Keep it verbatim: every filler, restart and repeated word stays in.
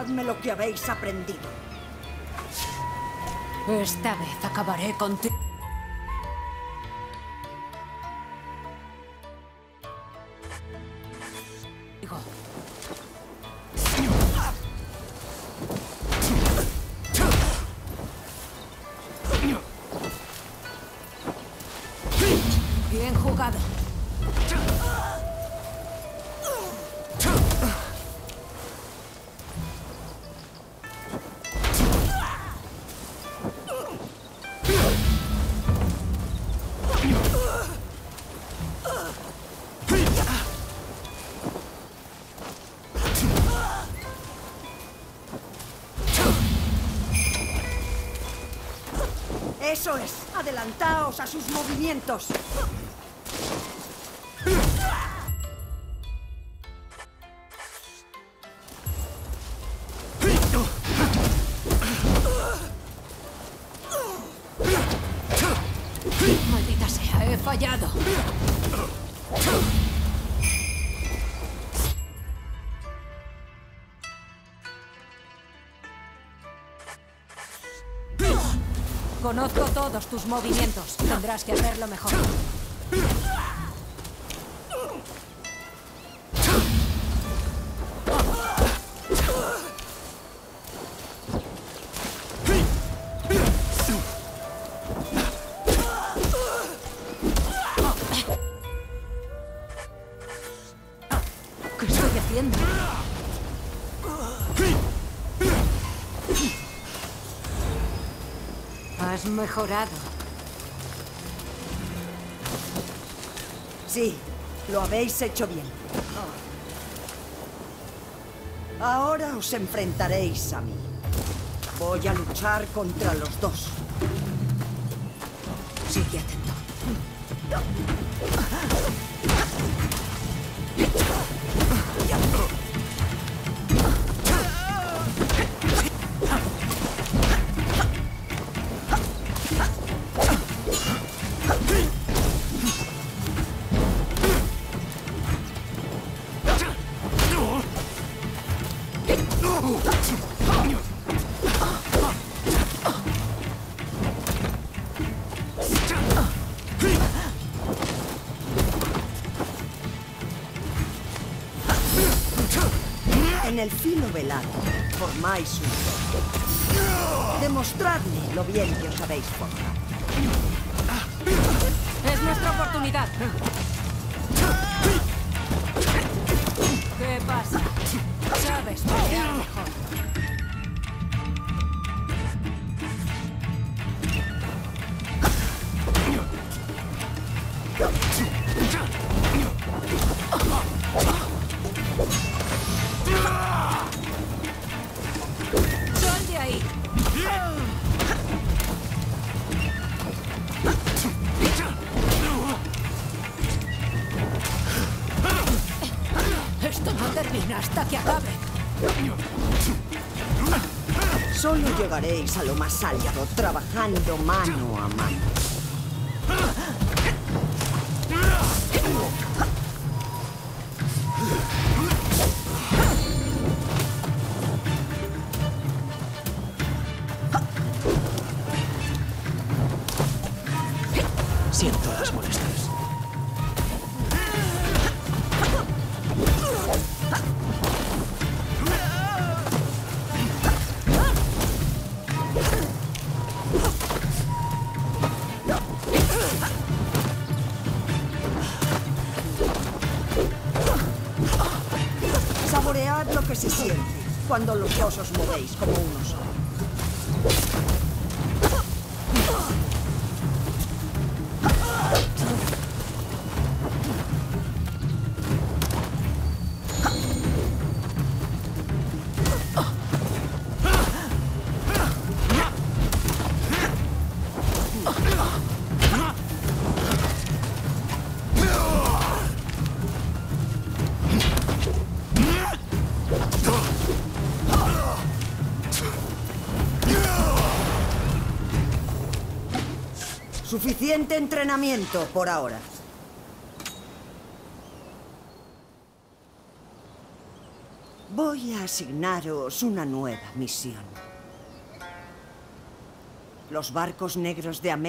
Mostradme lo que habéis aprendido. Esta vez acabaré contigo. Bien jugado. Eso es. Adelantaos a sus movimientos. Maldita sea, he fallado. Conozco todos tus movimientos. Tendrás que hacerlo mejor. ¿Qué estoy haciendo? Has mejorado. Sí, lo habéis hecho bien. Ahora os enfrentaréis a mí. Voy a luchar contra los dos. Sigue atento. En el filo velado formáis un todo. Demostradme lo bien que os habéis formado. Es nuestra oportunidad. ¿Qué pasa? Sabes pelear mejor. ¡Sal de ahí! Esto no termina hasta que acabe. Solo llegaréis a lo más alto trabajando mano a mano. Siento las molestias. Saboread lo que se siente cuando los dos os movéis como uno solo. Suficiente entrenamiento por ahora. Voy a asignaros una nueva misión. Los barcos negros de América